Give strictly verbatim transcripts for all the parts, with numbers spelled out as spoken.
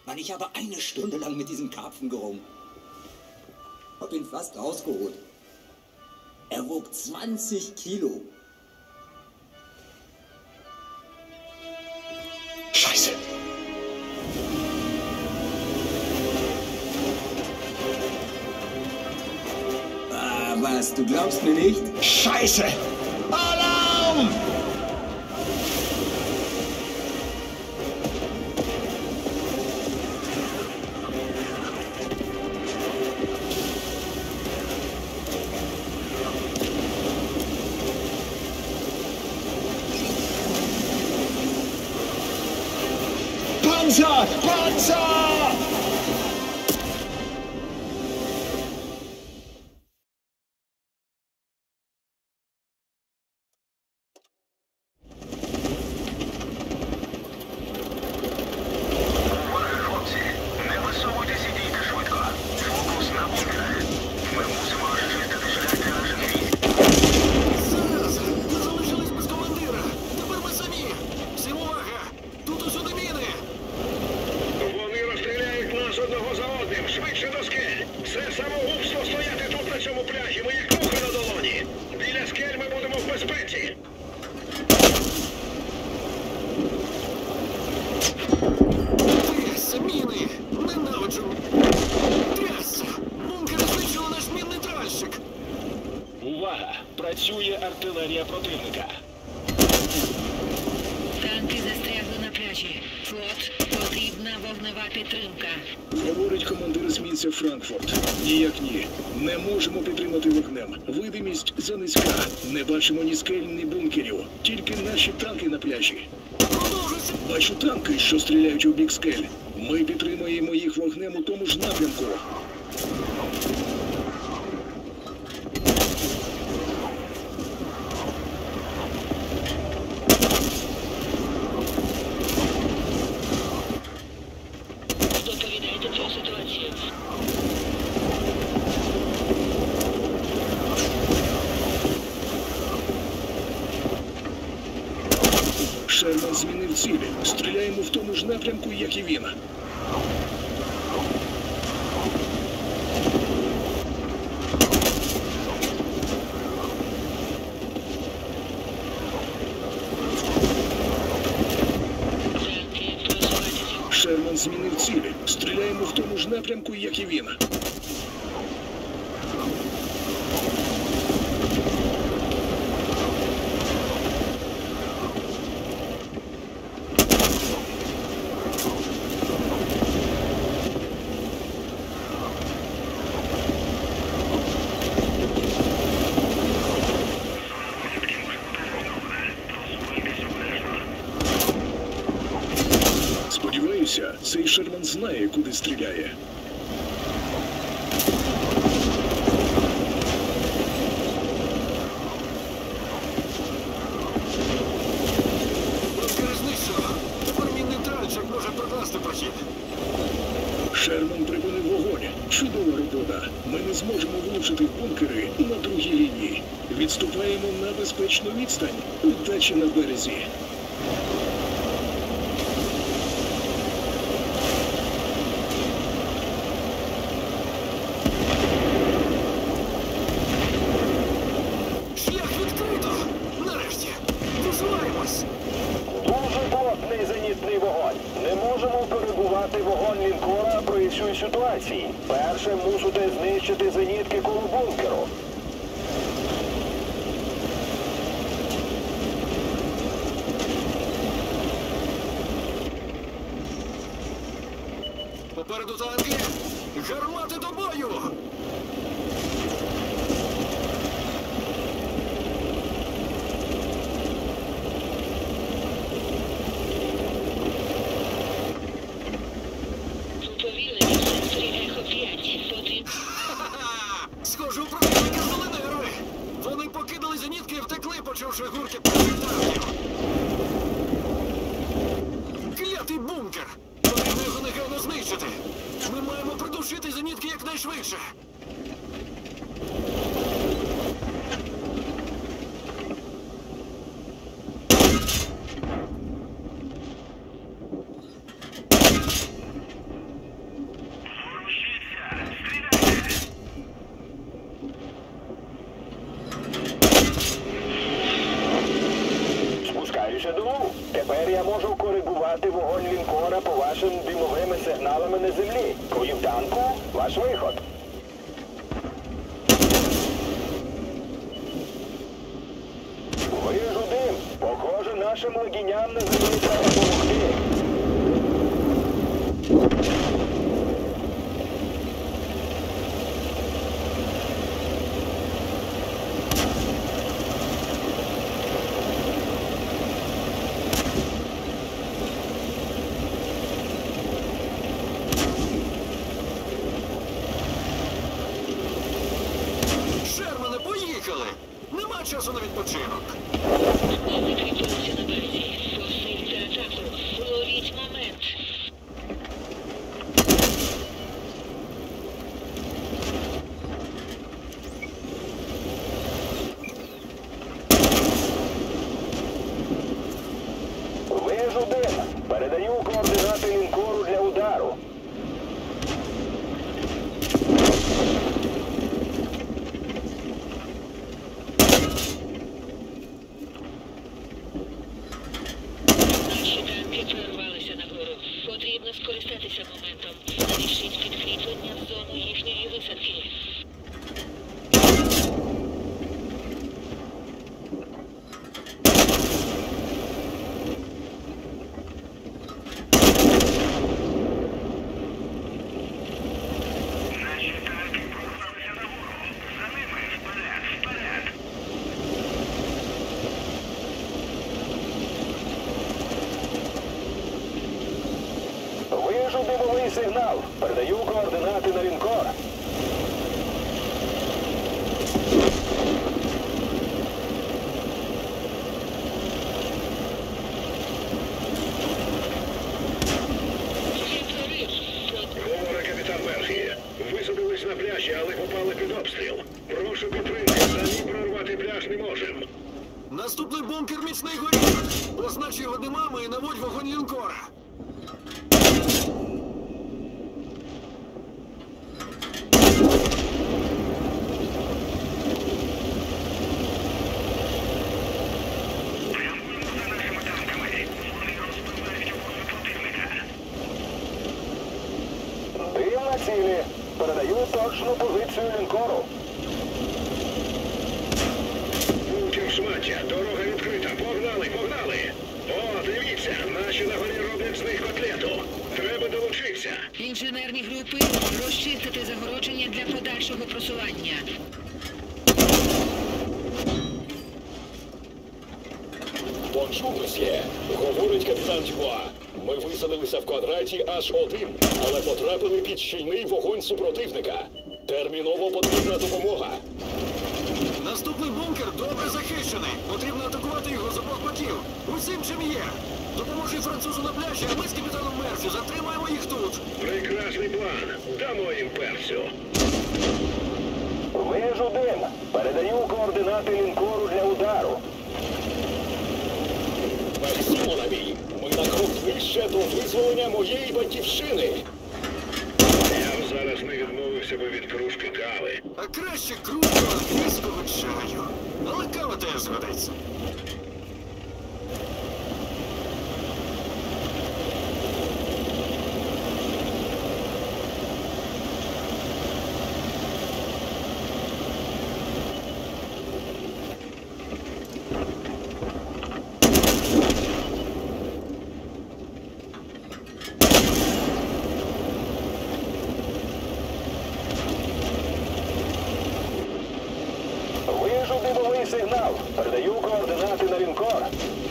Mann, ich habe eine Stunde lang mit diesem Karpfen gerungen. Hab ihn fast rausgeholt. Er wog zwanzig Kilo. Scheiße. Ah, was? Du glaubst mir nicht? Scheiße! Alarm! Panzer! Panzer! Увага! Працює артилерія противника. Танки застрягли на пляжі. Флот, потрібна вогнева підтримка. Говорить командир есмінця Франкфурт. Ніяк ні. Не можемо підтримати вогнем. Видимість занизька. Не бачимо ні скель, ні бункерів. Тільки наші танки на пляжі. Бачу танки, що стріляють у бік скель. Ми підтримуємо їх вогнем у тому ж напрямку. Доповідайте про ситуацію. Шерман змінив цілі. Стріляємо в тому ж напрямку, як і він. Шерман змінив цілі. Стріляємо в тому ж напрямку, як і він. Сподіваюся, цей Шерман знає, куди стріляє. Бункер знищено. Тепер мій нейтральчик може прокласти прохід. Шерман припинив вогонь. Чудова робота. Ми не зможемо влучити в бункери на другій лінії. Відступаємо на безпечну відстань. Удачі на березі. Шлях відкрито! Нарешті! Просуваємось! Дуже плотний зенітний вогонь. Не можемо коригувати вогонь лінкора при цій ситуації. Перше мусите знищити зенітки коло бункеру. Попереду танки! Гармати до бою! Уповільнення в секторі Ехо п'ять. Потрібно... Ха-ха! Схоже, у противника здали нерви! Вони покидали зенітки і втекли, почувши гурки перших танків. Клятий бункер! Потрібно його негайно знищити! Ми маємо придушити зенітки якнайшвидше! вашими димовими сигналами на землі. Крім танку, ваш виход. Вижу дим. Похоже, нашим легіням на землі треба допомогти. Шермане, поїхали! Нема часу на відпочинок. Не закріпилися на базі. Посильте атаку. Ловіть момент. Вижу дим. Передаю координати лінкору для удару. Наші танки прорвалися нагору. Потрібно скористатися моментом. Рішіть підкріплення в зону їхньої висадки. Наші танки прорвалися нагору. За ними вперед, вперед. Вижу димовий сигнал. Передаю координати на лінкор. Є прорив. Говорить капітан Мерфі. Висадились на пляжі, але попали під обстріл. Прошу підтримки, самі прорвати пляж не можемо. Наступний бункер міцний горіх. Познач його димами і наводь вогонь лінкора. Дим на цілі. Передаю точну позицію лінкору. Бункер шмаття, дорога відкрита. Погнали, погнали. О, дивіться, наші на горі роблять з них котлету. Треба долучитися. Інженерні групи. Розчистити загородження для подальшого просування. Бонжур, месьє. Говорить капітан Дюбуа. Ми висадилися в квадраті аж один, але потрапили під щільний вогонь супротивника. Терміново потрібна допомога. Наступний бункер добре захищений. Потрібно атакувати його з обох боків. Усім, чим є. Допоможи французу на пляжі, а ми з капітаном Мерфі затримаємо їх тут. Прекрасний план. Дамо їм перцю. Вижу дим. Передаю координати лінкору для удару. Мерсі, Монамі. Ми на крок вище до визволення моєї батьківщини. Я б зараз не відмовився би від кружки кави. А краще кружку англійського чаю. Але кава теж згодиться. Вижу димовий сигнал. Передаю координати на лінкор.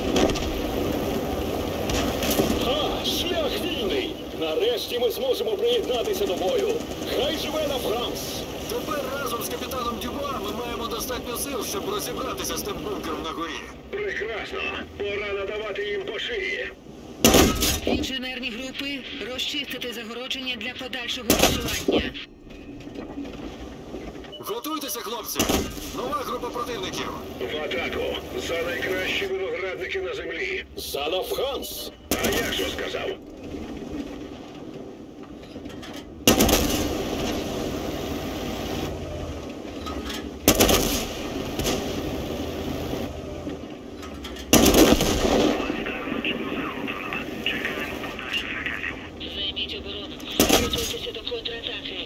Ха! Шлях вільний! Нарешті ми зможемо приєднатися до бою. Хай живе на Франс! Тепер разом з капітаном Дюбуа ми маємо достатньо сил, щоб розібратися з тим бункером на горі. Прекрасно. Пора надавати їм по шиї. Інженерні групи. Розчистити загородження для подальшого просування. Готуйтеся, хлопці! Нова група противників. В атаку. За найкращі виноградники на землі. За на Франс! А я що сказав? Чекаємо подальших наказів. Готуйтеся до контратаки.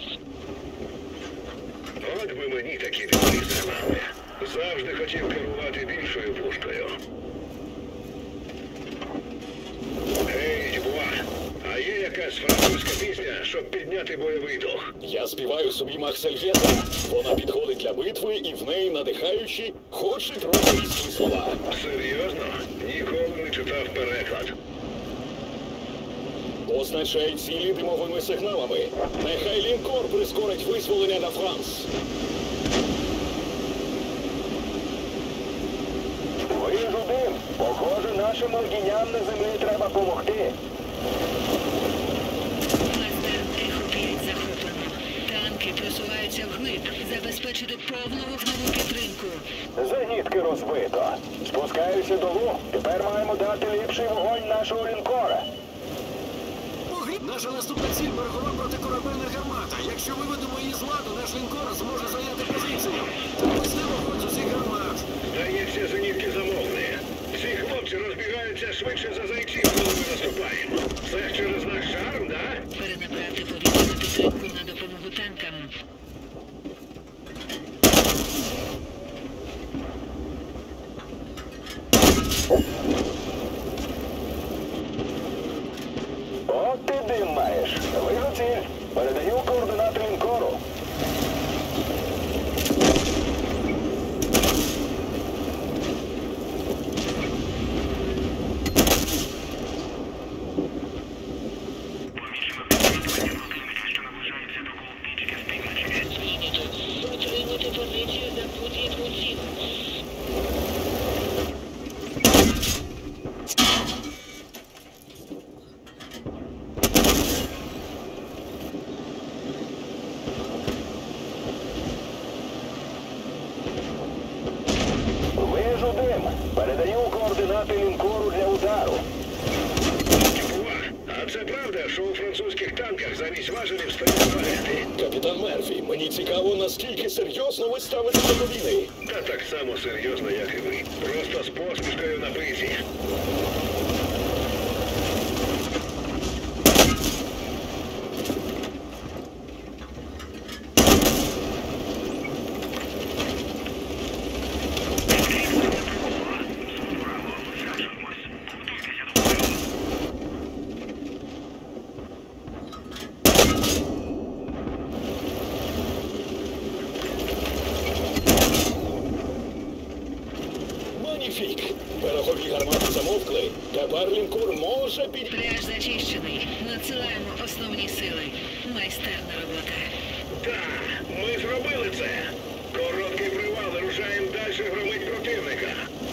От би мені такі двері тримали. Завжди хотів керувати більшою пушкою. Гей, Дюбуа, а є якась французька пісня, щоб підняти бойовий дух? Я співаю собі Марсельєза. Вона підходить для битви і в неї надихаючі, хоч і трохи різкі слова. Серйозно? Ніколи не читав переклад. Означай цілі димовими сигналами. Нехай лінкор прискорить визволення на Франс. Вижу дим. Похоже, нашим легіням на землі треба помогти. Плацдарм Ехо п'ять захоплено. Танки просуваються вглиб. Забезпечити повну вогневу підтримку. Зенітки розбито. Спускаюся долу. Тепер маємо дати ліпший вогонь нашого лінкора. Наша наступна ціль – берегова протикорабельна гармата. Якщо виведемо її з ладу, наш лінкор зможе зайняти позицію. Та пусти вогонь з усіх гармат. Здається, зенітки замовкли. Всі хлопці розбігаються швидше за зайців, коли ми наступаємо. Це через наш шарм, да? Перенаправте повітряну підтримку на допомогу танкам. От ти дим маєш. Вижу ціль. Передаю координати лінкору. Прийнято. Утримуйте позицію за будь-яку ціну. Вижу дим. Передаю координати лінкору для удару. А це правда, що у французьких танках замість важелів стоять валети? Капітан Мерфі, мені цікаво, наскільки серйозно ви ставитеся до війни. Та так само серйозно, як і ви. Просто з посмішкою на пиці. Маніфік! Берегові гармати замовкли. Тепер лінкор може під... Пляж зачищений. Надсилаємо основні сили. Майстерна робота. Так, ми зробили це. Короткий привал, рушаємо далі громить противника.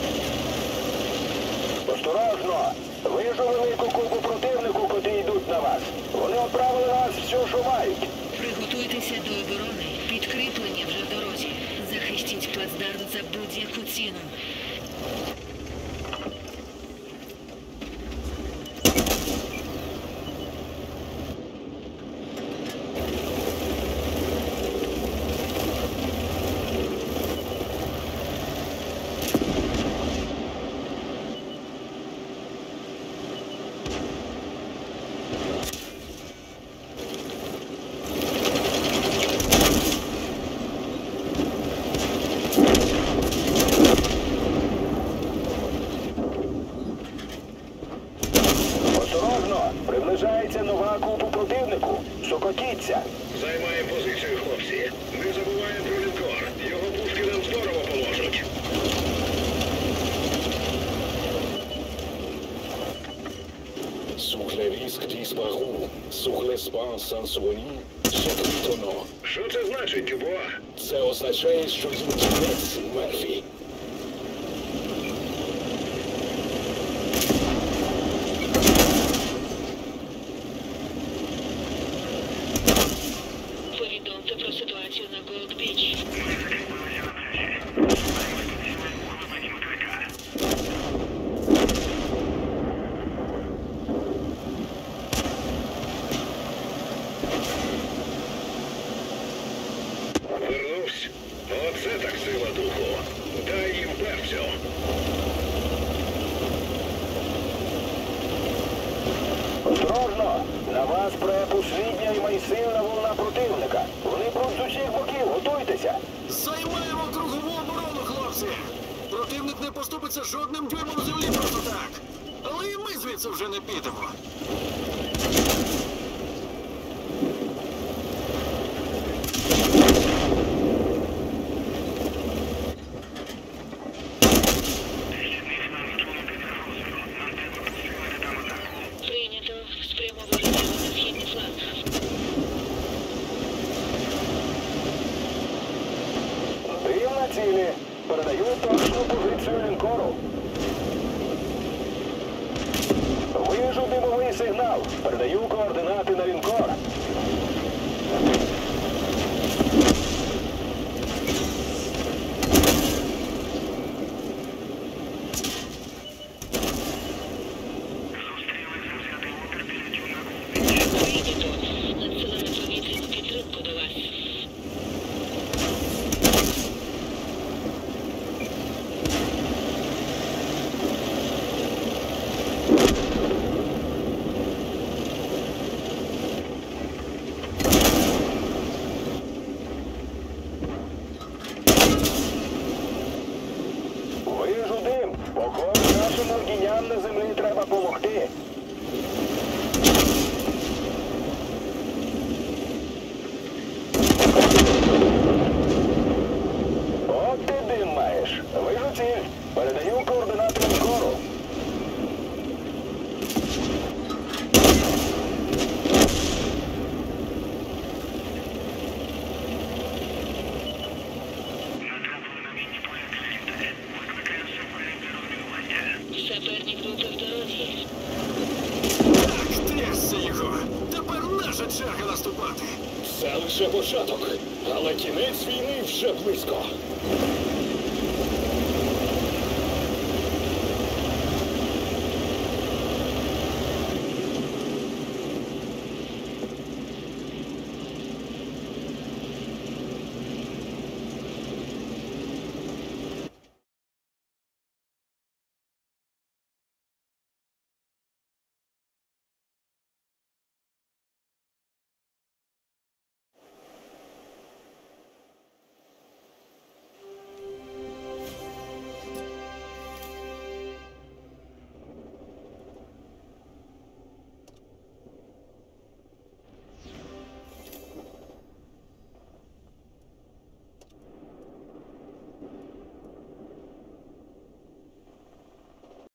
Осторожно! Вижу велику купу противнику, котрі йдуть на вас. Вони відправили нас все, що мають. Приготуйтеся до оборони. Підкріплення вже в дорозі. Захистіть плацдарм за будь-яку ціну. Осторожно! Приближається нова купа противнику. Сокотіться. Займає позицію, хлопці. Не забуваємо про лінкор. Його пушки нам здорово поможуть. Sur les risques disparus, sur l'espace sans soigner, секретно. Що це значить, Дюбуа? Це означає, що їм кінець, Мерфі. Повідомте про ситуацію на Голд-Біч. Вернувся. Оце так сила духу. Дай їм перцю. Осторожно! На вас препу безпосередня і майсильна волна противника. Вони пруть з усіх боків, готуйтеся. Займаємо кругову оборону, хлопці! Противник не поступиться жодним дюймом землі просто так. Але і ми звідси вже не підемо. Прийнято. Спрямовуємо на східний фланг. Дим на цілі. Передаю точну позицію лінкору. Вижу димовий сигнал. Передаю координати на лінкор. Прийнято. Надсилаю повітряну підтримку до вас. Вижу дим. Походу, нашим оргіням на землі треба помогти. От ти дим маєш. Вижу ціль. Передаю координати лінкору. Саперні групи в дорозі. Так, трясся його! Тепер наша черга наступати! Це лише початок, але кінець війни вже близько.